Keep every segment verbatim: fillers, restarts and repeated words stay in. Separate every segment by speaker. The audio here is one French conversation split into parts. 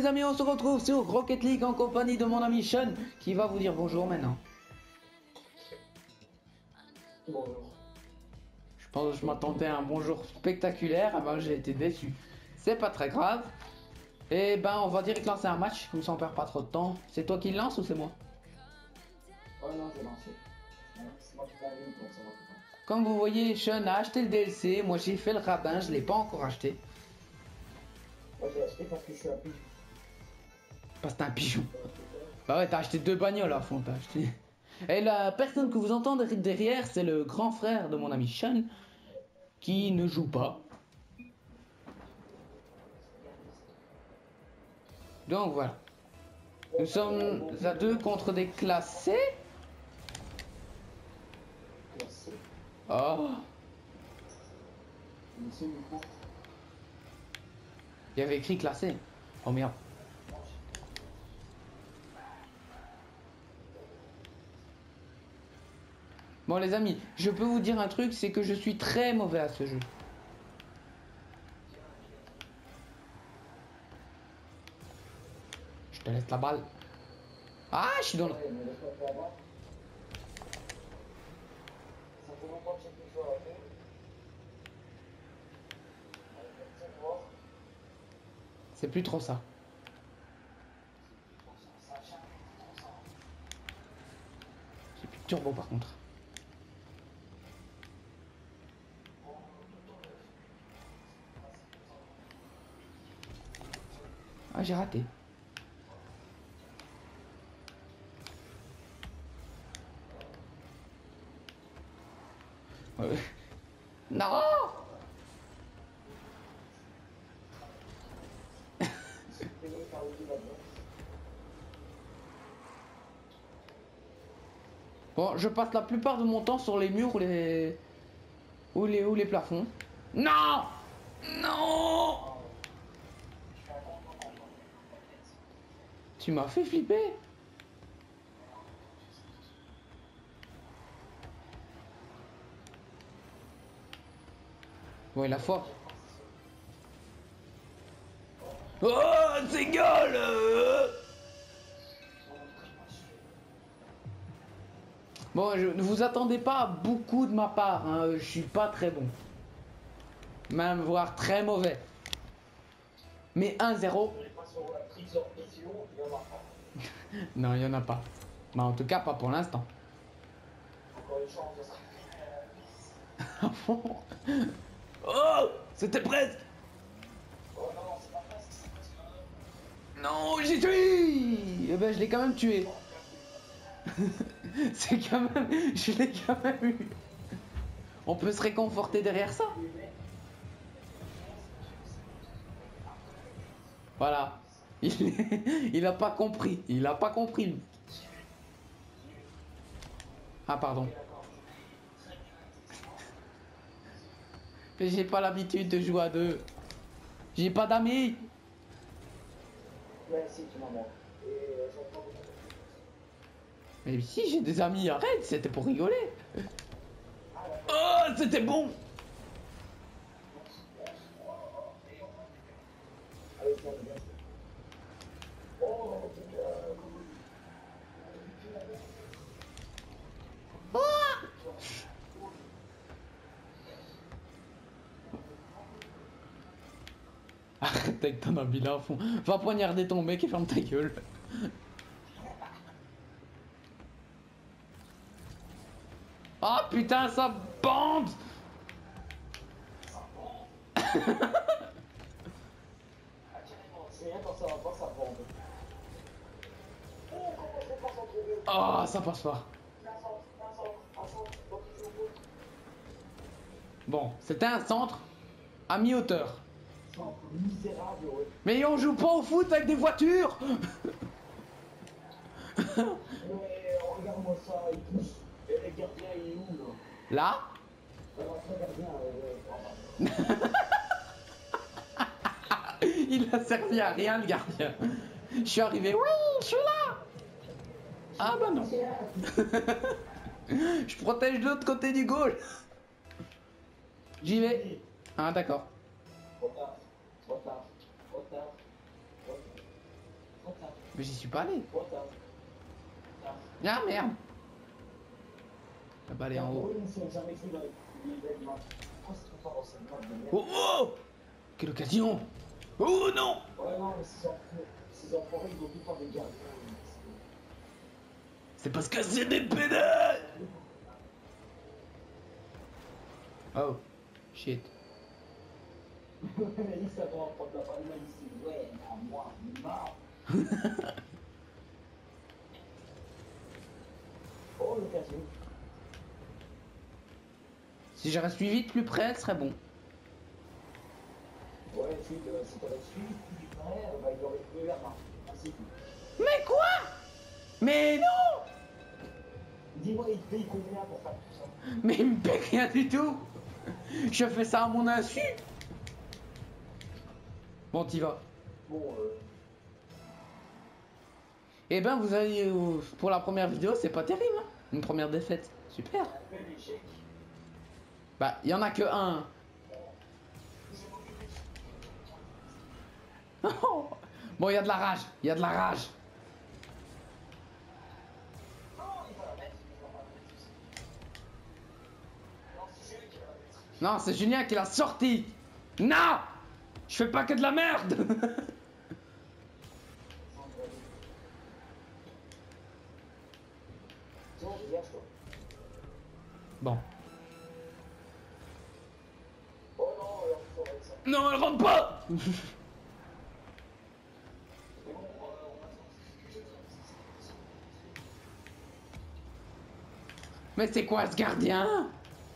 Speaker 1: les amis, on se retrouve sur Rocket League en compagnie de mon ami Sean qui va vous dire bonjour maintenant.
Speaker 2: Bonjour.
Speaker 1: Je pense que je m'attendais à un bonjour spectaculaire, eh ben j'ai été déçu. C'est pas très grave. Et ben on va direct lancer un match, comme ça on perd pas trop de temps. C'est toi qui le lance ou c'est moi?
Speaker 2: Oh non, j'ai lancé. C'est moi qui t'ai vu, donc ça va pas.
Speaker 1: Comme vous voyez, Sean a acheté le D L C, moi j'ai fait le rabbin, je l'ai pas encore acheté.
Speaker 2: Moi j'ai acheté parce que je suis un pigeon.
Speaker 1: Parce que t'es un pigeon. Bah ouais, t'as acheté deux bagnoles à fond, t'as acheté. Et la personne que vous entendez derrière, c'est le grand frère de mon ami Sean, qui ne joue pas. Donc voilà. Nous sommes à deux contre des classés.
Speaker 2: Merci.
Speaker 1: Oh,
Speaker 2: Monsieur du coup.
Speaker 1: il y avait écrit classé. Oh merde. Bon les amis, je peux vous dire un truc, c'est que je suis très mauvais à ce jeu. Je te laisse la balle. Ah, je suis dans le...
Speaker 2: Ouais, mais laisse-moi faire avant. Ça fait longtemps que j'ai plus joué à la fin. Allez, voir.
Speaker 1: C'est plus trop ça. J'ai plus de turbo par contre. Ah, j'ai raté. Ouais. Non. Bon, je passe la plupart de mon temps sur les murs ou les... Ou les, ou les plafonds. Non. Non. Tu m'as fait flipper. Ouais, la foi. Oh, c'est gueule. Bon, je, ne vous attendez pas à beaucoup de ma part, hein. Je suis pas très bon. Même, voire très mauvais. Mais un zéro. Non, il y en a pas. Mais en tout cas, pas pour l'instant.
Speaker 2: Encore une chance, ça sera.
Speaker 1: Oh, c'était presque.
Speaker 2: Oh non, c'est pas presque, c'est presque.
Speaker 1: Non, j'y suis. Eh ben, je l'ai quand même tué. C'est quand même... Je l'ai quand même eu. On peut se réconforter derrière ça. Voilà. Il... Il a pas compris. Il a pas compris, lui. Ah, pardon. J'ai pas l'habitude de jouer à deux. J'ai pas d'amis.
Speaker 2: Ouais, si, tu m'en manques. Et euh, j'entends.
Speaker 1: Mais si, j'ai des amis, arrête, c'était pour rigoler. Oh, c'était bon.
Speaker 2: Allez, tiens, bien. Oh, putain.
Speaker 1: Arrête avec ton habit là à fond. Va poignarder ton mec et ferme ta gueule. Oh putain, ça bande.
Speaker 2: C'est rien quand ça va pas, ça bombe. Oh, comment je passe entre deux.
Speaker 1: Oh, ça passe pas. Bon, c'était un centre à mi-hauteur.
Speaker 2: Centre misérable, ouais.
Speaker 1: Mais on joue pas au foot avec des voitures.
Speaker 2: Ouais, regarde-moi ça, il pousse. Et le gardien, il est où, là?
Speaker 1: Là.
Speaker 2: Alors, le gardien, euh,
Speaker 1: Il a servi à rien le gardien. Je suis arrivé, oui, je suis là. Ah bah non. Je protège de l'autre côté du goal. J'y vais. Ah d'accord.
Speaker 2: Trop tard, trop tard, trop tard, trop tard.
Speaker 1: Mais j'y suis pas allé.
Speaker 2: Toi, t'as.
Speaker 1: Ah merde. Ah bah aller en haut. Oh oh. Quelle occasion. Oh non.
Speaker 2: Ouais, non, mais ces enfoirés, ces enfoirés, ils ont tout le temps des gardiens.
Speaker 1: C'est parce que c'est des pédales. Oh. Shit.
Speaker 2: Il s'attend à prendre la balle, il dit ouais, à moi, non. Oh, l'occasion.
Speaker 1: Si j'aurais suivi de plus près, ce serait bon.
Speaker 2: Ouais, si, euh, si t'avais suivi plus près, bah, il aurait pu la main. Ah, c'est tout.
Speaker 1: Mais quoi? Mais non.
Speaker 2: Dis-moi, il te paye combien pour faire tout ça?
Speaker 1: Mais il me paie rien du tout. Je fais ça à mon insu. Bon, t'y vas.
Speaker 2: Bon, euh.
Speaker 1: Eh ben, vous avez euh, pour la première vidéo, c'est pas terrible, hein. Une première défaite, super.
Speaker 2: Un bel échec.
Speaker 1: Bah, il y en a que un. Bon, il y a de la rage, il y a de la rage. Non, c'est Julien qui l'a sorti. Non, je fais pas que de la merde. Bon.
Speaker 2: Oh non, alors il faudrait que ça.
Speaker 1: Non, elle rentre pas. Mais c'est quoi ce gardien?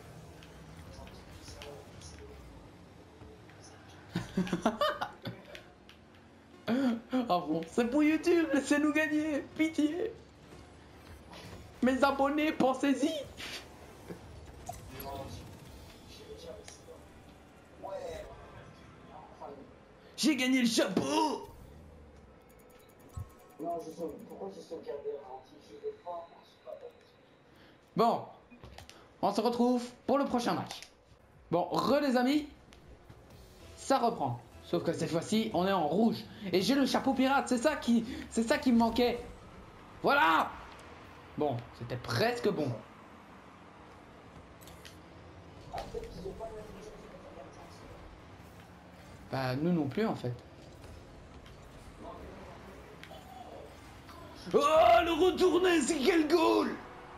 Speaker 1: Ah bon, c'est pour YouTube, laissez-nous gagner, pitié. Mes abonnés, pensez-y. J'ai gagné le chapeau.
Speaker 2: Non, je sais, pourquoi je sauvegardé ralenti? Je vais pas, c'est pas bon.
Speaker 1: Bon, on se retrouve pour le prochain match. Bon, re les amis, ça reprend. Sauf que cette fois-ci, on est en rouge. Et j'ai le chapeau pirate, c'est ça qui, c'est ça qui me manquait. Voilà. Bon, c'était presque bon. Bah, nous non plus en fait. Oh, le retourné, c'est quel goal!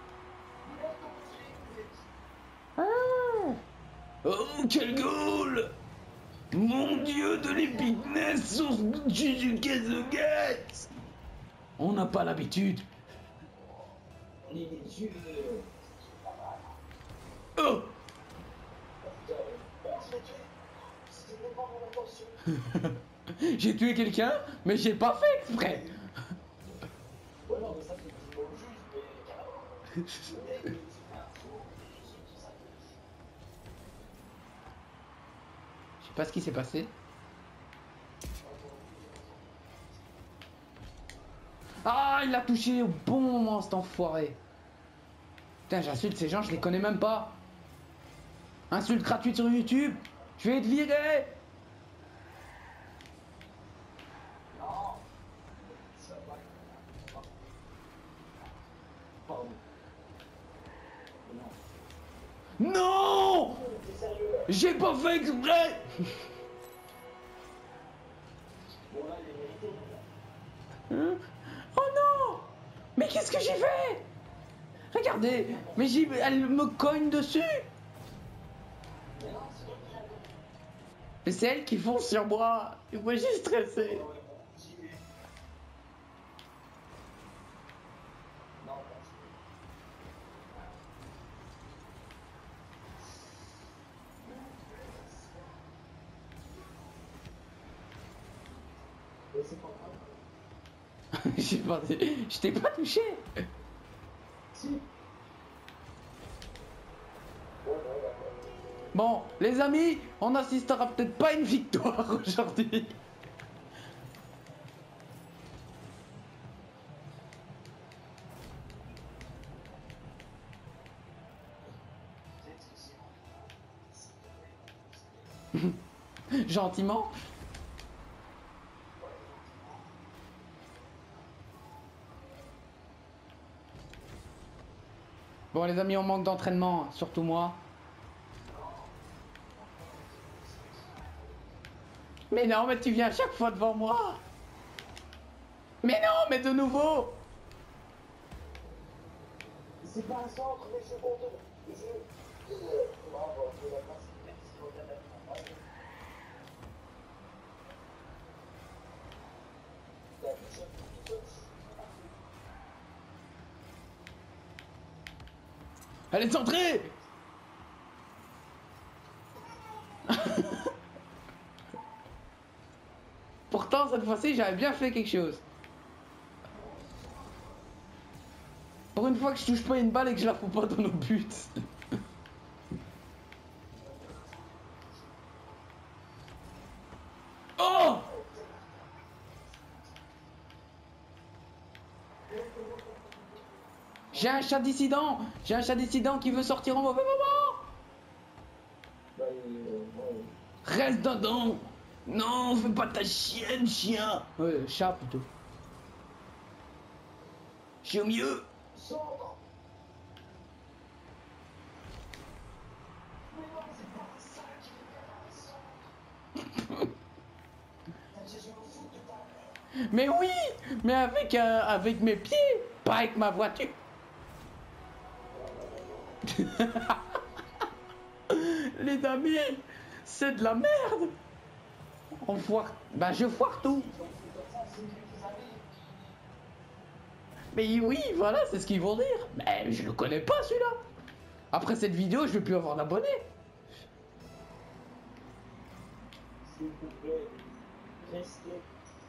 Speaker 1: Ah. Oh, quel goal! Mon dieu de l'épicness sur Jujutsu Kaisen! On n'a pas l'habitude.
Speaker 2: Les yeux.
Speaker 1: Oh! J'ai tué quelqu'un, mais j'ai pas fait exprès.
Speaker 2: Ouais, non, mais ça, c'est pas au juge, mais carrément.
Speaker 1: Je sais pas ce qui s'est passé. Ah, il l'a touché au bon moment, cet enfoiré. Putain, j'insulte ces gens, je les connais même pas. Insulte gratuite sur YouTube. Je vais être viré. Non! J'ai pas fait exprès! Hein? Oh non! Mais qu'est-ce que j'ai fait? Regardez! Mais j'y... elle me cogne dessus! Mais c'est elle qui fonce sur moi! Et moi j'ai stressé! J'ai pas... Je t'ai pas touché!
Speaker 2: Si.
Speaker 1: Bon, les amis, on n'assistera peut-être pas à une victoire aujourd'hui. Gentiment. Bon les amis, on manque d'entraînement, surtout moi. Mais non, mais tu viens à chaque fois devant moi. Mais non, mais de nouveau.
Speaker 2: C'est pas un centre, mais je compte. Je. Je. Non, bon, je vais la passer. Merci pour ta belle. La touche un peu.
Speaker 1: Elle est centrée. Pourtant, cette fois-ci, j'avais bien fait quelque chose. Pour une fois que je touche pas une balle et que je la fous pas dans nos buts. Oh! J'ai un chat dissident. J'ai un chat dissident qui veut sortir au mauvais moment.
Speaker 2: Bah, euh, ouais.
Speaker 1: Reste dedans. Non, fais pas ta chienne, chien. Ouais, chat plutôt. Je suis au milieu.
Speaker 2: Centre. Mais non, c'est pas ça qui est pas un centre. T'as dit, je me fous de ta mère.
Speaker 1: Mais oui, mais avec, euh, avec mes pieds, pas avec ma voiture. Les amis, c'est de la merde. On foire. Bah je foire tout. Mais oui, voilà, c'est ce qu'ils vont dire. Mais je le connais pas celui-là. Après cette vidéo, je vais plus avoir d'abonnés.
Speaker 2: S'il vous plaît, restez.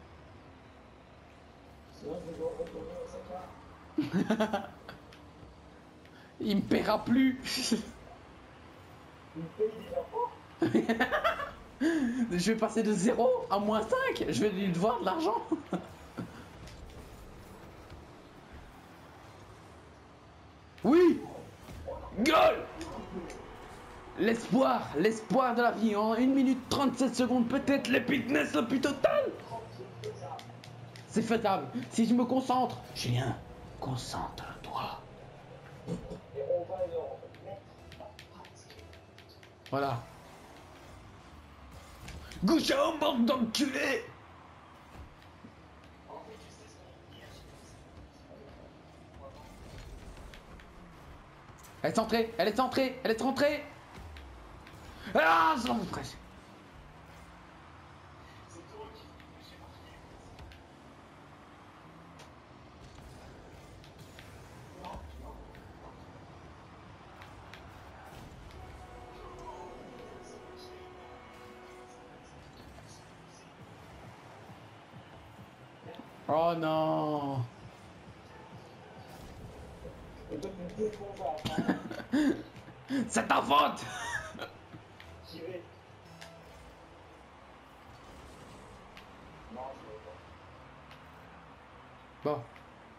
Speaker 2: Sinon, je dois retourner au secteur.
Speaker 1: Il me paiera plus.
Speaker 2: Il paye déjà pas.
Speaker 1: Je vais passer de zéro à moins cinq. Je vais lui devoir de l'argent. Oui. Goal. L'espoir, l'espoir de la vie. En une minute trente-sept secondes, peut-être l'épicness le plus total. C'est faisable. Si je me concentre. Julien, concentre-toi.
Speaker 2: Et on va leur mettre en pratique.
Speaker 1: Voilà. Gouchon, bande d'enculés.
Speaker 2: En fait, tu sais ce qu'on dit à chaque
Speaker 1: Elle est centrée, elle est centrée, elle est centrée. Ah, j'en ai presque. Oh non.
Speaker 2: Et toi, tu me défonces.
Speaker 1: C'est ta faute.
Speaker 2: J'y vais. Non, je vais pas.
Speaker 1: Bon.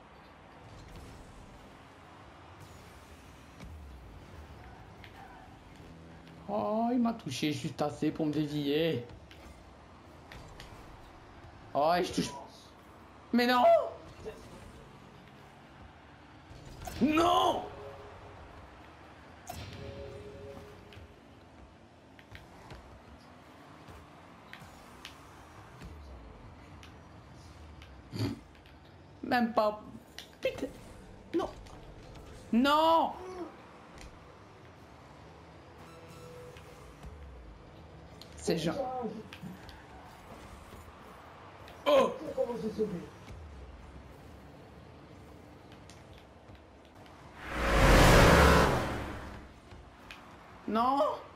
Speaker 1: Oh, il m'a touché juste assez pour me dévier. Oh, et je touche. Mais non. Non. Même pas. Putain. Non. Non. C'est genre. Oh.
Speaker 2: Comment j'ai sauvé?
Speaker 1: Non.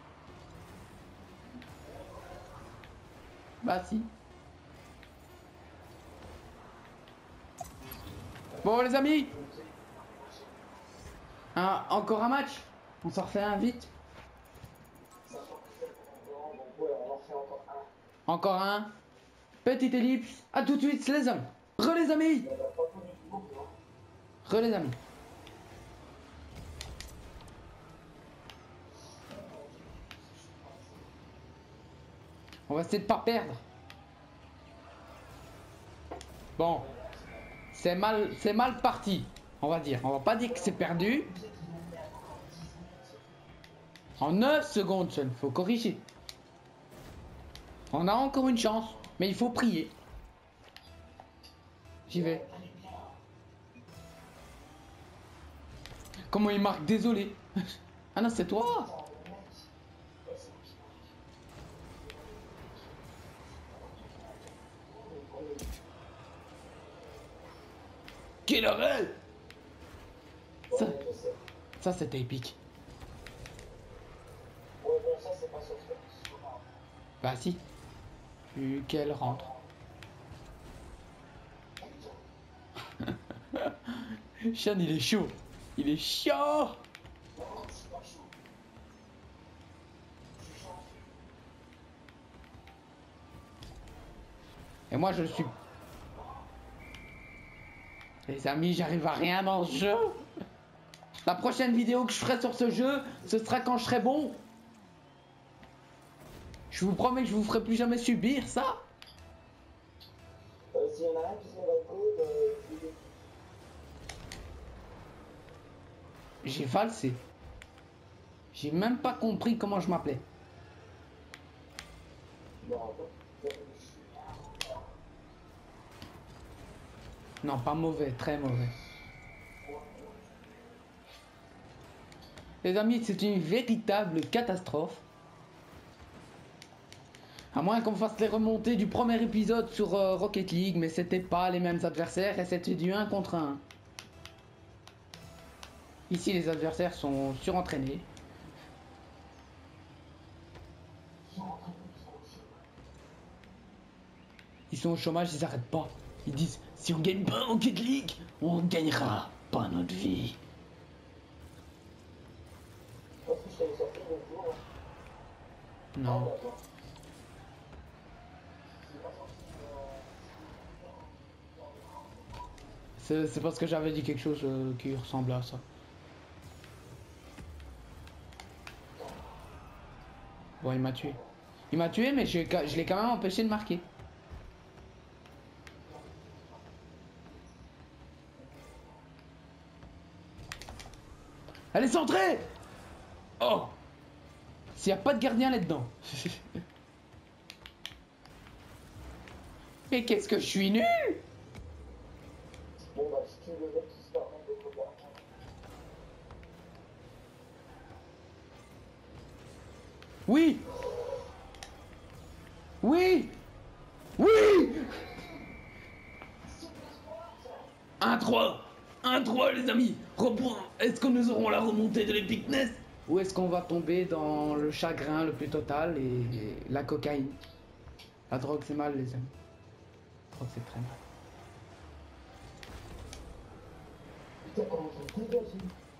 Speaker 1: Bah si. Bon les amis. Un, encore un match. On s'en refait un vite. Encore un. Petite ellipse. À tout de suite les hommes. Re les amis. Re les amis. On va essayer de pas perdre. Bon. C'est mal, c'est mal parti. On va dire. On va pas dire que c'est perdu. En neuf secondes, Sean. Faut corriger. On a encore une chance. Mais il faut prier. J'y vais. Comment il marque? Désolé. Ah non, c'est toi. Quelle heure? Ça, ça c'était épique.
Speaker 2: Ouais, bon, ça, c'est pas sauvetage.
Speaker 1: Bah si. Vu qu'elle rentre. Sean, il est chaud. Il est chaud. Et moi, je suis... Les amis, j'arrive à rien dans ce jeu. La prochaine vidéo que je ferai sur ce jeu, ce sera quand je serai bon. Je vous promets que je vous ferai plus jamais subir ça.
Speaker 2: Euh, S'il y en a un qui se met dans le code, euh, je vais...
Speaker 1: J'ai valsé. J'ai même pas compris comment je m'appelais.
Speaker 2: Non, non.
Speaker 1: Non, pas mauvais, très mauvais. Les amis, c'est une véritable catastrophe. À moins qu'on fasse les remontées du premier épisode sur euh, Rocket League, mais c'était pas les mêmes adversaires et c'était du un contre un. Ici, les adversaires sont surentraînés. Ils sont au chômage, ils arrêtent pas. Ils disent, si on gagne pas en Rocket League, on gagnera pas notre vie.
Speaker 2: Parce que je t'avais sorti le jour.
Speaker 1: Non. C'est c'est parce que j'avais dit quelque chose euh, qui ressemble à ça. Bon, il m'a tué. Il m'a tué, mais je, je l'ai quand même empêché de marquer. Elle est centrée! Oh! S'il n'y a pas de gardien là-dedans. Mais qu'est-ce que je suis nul!
Speaker 2: Bon, bah, si tu veux le mec qui se permet de regarder.
Speaker 1: Oui! Oui! Oui! un trois! un trois les amis! Reprends! Est-ce que nous aurons la remontée de l'épicness? Ou est-ce qu'on va tomber dans le chagrin le plus total et la cocaïne? La drogue c'est mal les amis. La drogue c'est très mal.
Speaker 2: Putain, comment je me dégage.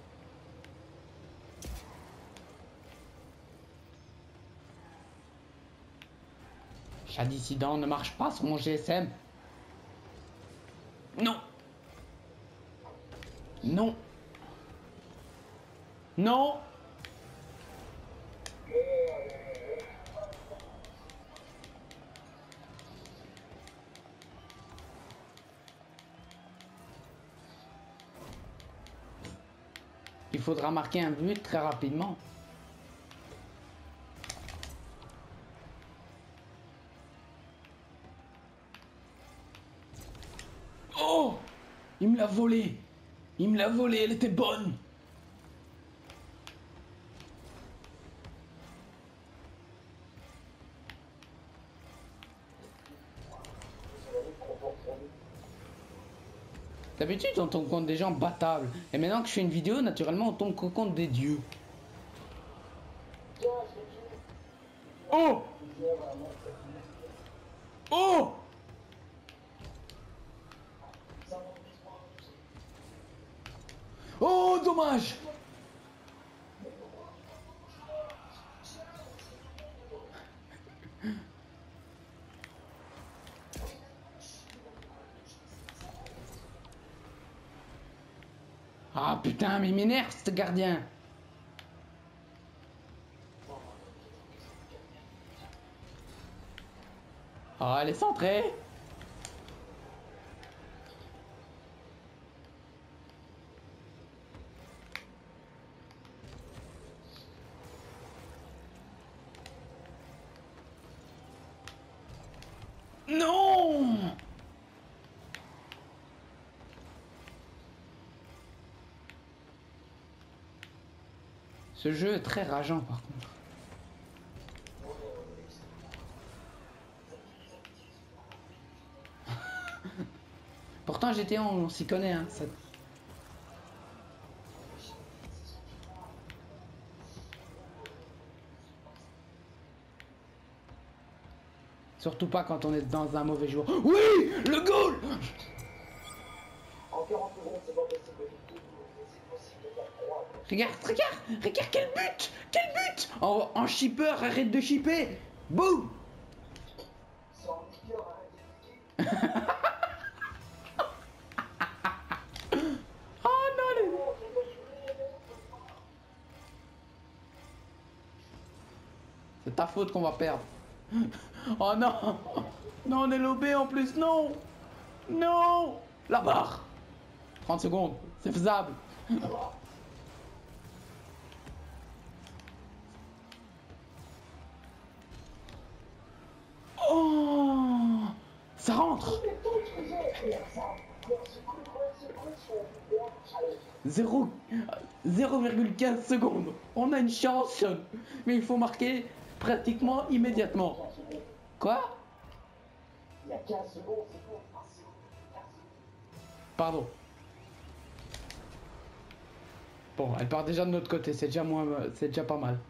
Speaker 1: Chat dissident ne marche pas sur mon G S M. Non. Non. Non. Il faudra marquer un but très rapidement. Oh! Il me l'a volée. Il me l'a volée, elle était bonne. D'habitude, on tombe contre des gens battables. Et maintenant que je fais une vidéo, naturellement, on tombe contre des dieux. Oh! Oh! Oh, dommage! Ah putain, mais il m'énerve ce gardien. Ah, elle est centrée. Ce jeu est très rageant par contre. Pourtant G T A on, on s'y connaît hein. Ça... Surtout pas quand on est dans un mauvais jour. Oui, le goal.
Speaker 2: En quarante secondes, c'est pas possible de tout, mais c'est possible de faire trois.
Speaker 1: Regarde, regarde, regarde quel but. Quel but. En, en shipper, arrête de shipper. Boum.
Speaker 2: C'est en liqueur, arrête de
Speaker 1: Oh non les... C'est ta faute qu'on va perdre. Oh non. Non, on est lobé en plus, non. Non. La barre. trente secondes, c'est faisable. Oh. Ça rentre. zéro virgule quinze secondes. On a une chance. Mais il faut marquer pratiquement immédiatement. Quoi?
Speaker 2: Il y a quinze secondes, c'est bon.
Speaker 1: Pardon. Bon, elle part déjà de notre côté, c'est déjà moins, c'est déjà pas mal.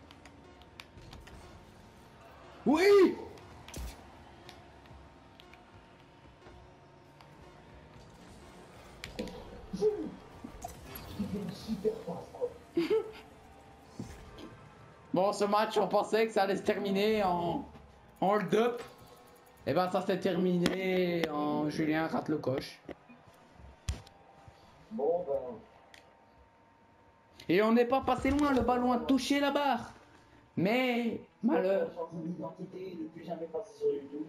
Speaker 1: Oui! Bon, ce match, on pensait que ça allait se terminer en, en hold-up. Et ben, ça s'est terminé en Julien rate le coche.
Speaker 2: Bon, ben.
Speaker 1: Et on n'est pas passé loin, le ballon a touché la barre. Mais, malheur.
Speaker 2: L'identité ne plus jamais passer sur YouTube.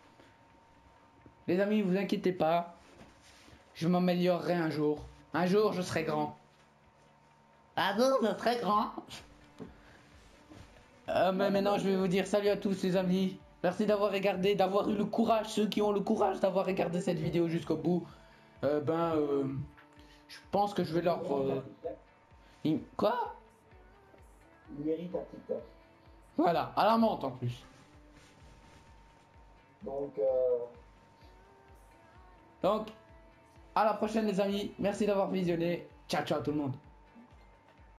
Speaker 1: Les amis, vous inquiétez pas. Je m'améliorerai un jour. Un jour, je serai grand. Un jour, je serai grand. Euh, mais maintenant, je vais vous dire salut à tous les amis. Merci d'avoir regardé, d'avoir eu le courage, ceux qui ont le courage d'avoir regardé cette vidéo jusqu'au bout. Euh, ben, euh, je pense que je vais leur... Euh... Il- Quoi?
Speaker 2: Il mérite un TikTok.
Speaker 1: Voilà, à la menthe en plus.
Speaker 2: Donc, euh...
Speaker 1: Donc, à la prochaine les amis. Merci d'avoir visionné. Ciao, ciao tout le monde.